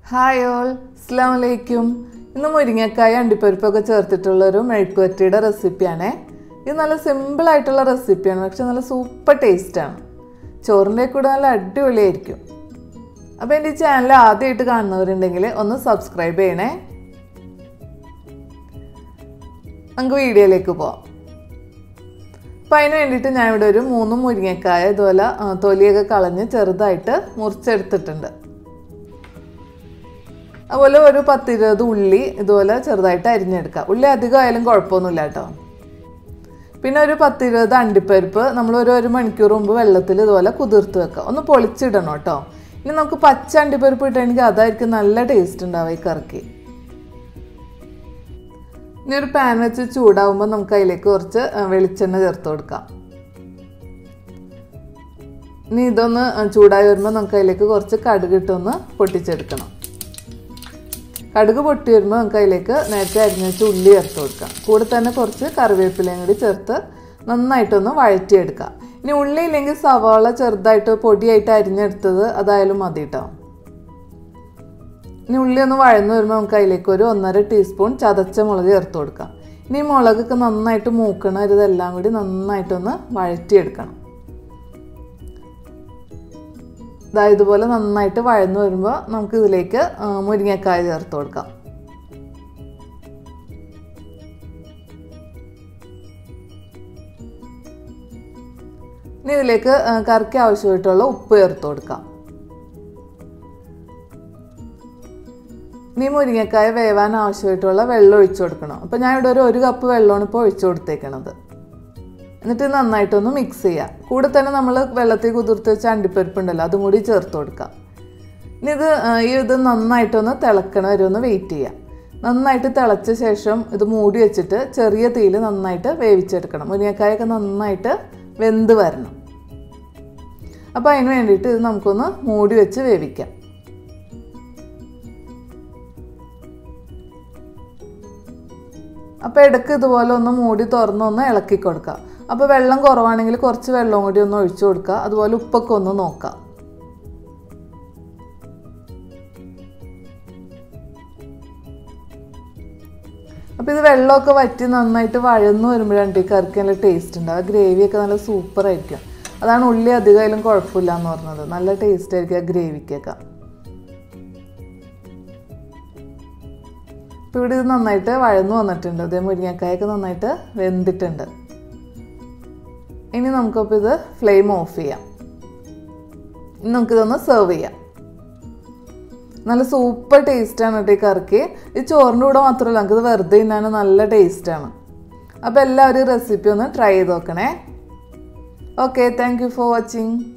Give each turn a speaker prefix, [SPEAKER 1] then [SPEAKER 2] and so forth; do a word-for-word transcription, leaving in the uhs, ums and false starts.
[SPEAKER 1] Hi all, Assalamu alaikum. ഇന്ന് മുരിങ്ങക്കായ അണ്ടിപ്പരിപ്പൊക്കെ ചേർത്തിട്ടുള്ള ഒരു മെഴുക്കുവരട്ടിയുടെ റെസിപ്പിയാണ്. ഇത് നല്ല സിമ്പിൾ ആയിട്ടുള്ള റെസിപ്പിയാണ്, പക്ഷെ നല്ല സൂപ്പർ ടേസ്റ്റ് ആണ്. ചോറിൻ്റെ കൂടെ നല്ല അടിപൊളിയായിരിക്കും. അപ്പോൾ എൻ്റെ ഈ ചാനൽ ആദ്യമായിട്ട് കാണുന്നവരുണ്ടെങ്കിൽ ഒന്ന് സബ്സ്ക്രൈബ് ചെയ്യണേ. നമുക്ക് വീഡിയോയിലേക്ക് പോവാം. അപ്പോൾ അതിന് വേണ്ടിയിട്ട് ഞാൻ ഇവിടെ ഒരു മൂന്ന് മുരിങ്ങക്കായ ഇതുപോലെ തൊലിയൊക്കെ കളഞ്ഞ് ചെറുതായിട്ട് മുറിച്ചെടുത്തിട്ടുണ്ട്. അതുപോലെ ഒരു പത്തിരുപത് ഉള്ളി ഇതുപോലെ ചെറുതായിട്ട് അരിഞ്ഞെടുക്കുക. ഉള്ളി അധികം ആയാലും കുഴപ്പമൊന്നുമില്ല കേട്ടോ. പിന്നെ ഒരു പത്തിരുപത് അണ്ടിപ്പരിപ്പ് നമ്മൾ ഒരു ഒരു മണിക്കൂർ മുമ്പ് വെള്ളത്തിൽ ഇതുപോലെ കുതിർത്ത് വെക്കുക. ഒന്ന് പൊളിച്ചിടണം കേട്ടോ. ഇനി നമുക്ക് പച്ച അണ്ടിപ്പരിപ്പ് ഇട്ടുകയാണെങ്കിൽ അതായിരിക്കും നല്ല ടേസ്റ്റ് ഉണ്ടാവുക ഈ കറിക്ക്. ഇനി ഒരു പാൻ വെച്ച് ചൂടാവുമ്പോൾ നമുക്ക് അതിലേക്ക് കുറച്ച് വെളിച്ചെണ്ണ ചേർത്ത് കൊടുക്കാം. ഇനി ഇതൊന്ന് ചൂടായി വരുമ്പോൾ നമുക്ക് അതിലേക്ക് കുറച്ച് കടുക് ഇട്ടൊന്ന് പൊട്ടിച്ചെടുക്കണം. കടുക് പൊട്ടി വരുമ്പോൾ നമുക്ക് അതിലേക്ക് നേരത്തെ അരിഞ്ഞ് വെച്ച് ഉള്ളി ചേർത്ത് കൊടുക്കാം. കൂടെ തന്നെ കുറച്ച് കറിവേപ്പിലയും കൂടി ചേർത്ത് നന്നായിട്ടൊന്ന് വഴറ്റിയെടുക്കാം. ഇനി ഉള്ളി ഇല്ലെങ്കിൽ സവാള ചെറുതായിട്ട് പൊടിയായിട്ട് അരിഞ്ഞെടുത്തത് അതായാലും മതി കേട്ടോ. ഇനി ഉള്ളി ഒന്ന് വഴന്ന് വരുമ്പോൾ നമുക്ക് അതിലേക്ക് ഒരു ഒന്നര ടീസ്പൂൺ ചതച്ച മുളക് ചേർത്ത് കൊടുക്കാം. ഇനി മുളകൊക്കെ നന്നായിട്ട് മൂക്കണം. ഇതെല്ലാം കൂടി നന്നായിട്ടൊന്ന് വഴറ്റിയെടുക്കണം. ഇതുപോലെ നന്നായിട്ട് വഴന്നു വരുമ്പോൾ നമുക്ക് ഇതിലേക്ക് മുരിങ്ങക്കായ ചേർത്ത് കൊടുക്കാം. ഇനി ഇതിലേക്ക് കറിക്ക് ആവശ്യമായിട്ടുള്ള ഉപ്പ് ചേർത്ത് കൊടുക്കാം. ഇനി മുരിങ്ങക്കായ വേവാൻ ആവശ്യമായിട്ടുള്ള വെള്ളം ഒഴിച്ചു കൊടുക്കണം. അപ്പോൾ ഞാൻ ഇവിടെ ഒരു ഒരു കപ്പ് വെള്ളമാണ് ഇപ്പോൾ ഒഴിച്ചു കൊടുത്തേക്കണത്. എന്നിട്ട് നന്നായിട്ടൊന്ന് മിക്സ് ചെയ്യുക. കൂടെ തന്നെ നമ്മൾ വെള്ളത്തിൽ കുതിർത്ത് വെച്ച അണ്ടിപ്പരിപ്പുണ്ടല്ലോ അതും കൂടി ചേർത്ത് കൊടുക്കാം. ഇനി ഇത് ഈ ഇത് നന്നായിട്ടൊന്ന് തിളക്കണ വരെ ഒന്ന് വെയിറ്റ് ചെയ്യുക. നന്നായിട്ട് തിളച്ച ശേഷം ഇത് മൂടി വെച്ചിട്ട് ചെറിയ തീയിൽ നന്നായിട്ട് വേവിച്ചെടുക്കണം. മുരിങ്ങക്കായൊക്കെ നന്നായിട്ട് വെന്ത് വരണം. അപ്പോൾ അതിന് വേണ്ടിയിട്ട് ഇത് നമുക്കൊന്ന് മൂടി വെച്ച് വേവിക്കാം. അപ്പോൾ ഇടയ്ക്ക് ഇതുപോലെ ഒന്ന് മൂടി തുറന്നൊന്ന് ഇളക്കി കൊടുക്കുക. അപ്പോൾ വെള്ളം കുറവാണെങ്കിൽ കുറച്ച് വെള്ളം കൂടി ഒന്ന് ഒഴിച്ചു കൊടുക്കുക. അതുപോലെ ഉപ്പൊക്കെ ഒന്ന് നോക്കാം. അപ്പോൾ ഇത് വെള്ളമൊക്കെ വറ്റി നന്നായിട്ട് വഴന്നു വരുമ്പോഴാണ് ഈ കറിക്ക് നല്ല ടേസ്റ്റ് ഉണ്ട്. ആ ഗ്രേവിയൊക്കെ നല്ല സൂപ്പർ ആയിരിക്കും. അതാണ് ഉള്ളി അധികമായാലും കുഴപ്പമില്ല എന്ന് പറഞ്ഞത്. നല്ല ടേസ്റ്റ് ആയിരിക്കും ആ ഗ്രേവിക്കൊക്കെ. ഇപ്പോൾ ഇവിടെ ഇത് നന്നായിട്ട് വഴന്നു വന്നിട്ടുണ്ട്. അതേ മുരിങ്ങക്കായൊക്കെ നന്നായിട്ട് വെന്തിട്ടുണ്ട്. ഇനി നമുക്കപ്പോൾ ഇത് ഫ്ലെയിം ഓഫ് ചെയ്യാം. ഇനി നമുക്കിതൊന്ന് സെർവ് ചെയ്യാം. നല്ല സൂപ്പർ ടേസ്റ്റാണ് കേട്ടോ ഈ കറിക്ക്. ഈ ചോറിൻ്റെ കൂടെ മാത്രമല്ല നമുക്കിത് വെറുതെ തിന്നാൻ നല്ല ടേസ്റ്റാണ്. അപ്പോൾ എല്ലാവരും റെസിപ്പി ഒന്ന് ട്രൈ ചെയ്ത് നോക്കണേ. Okay, thank you for watching.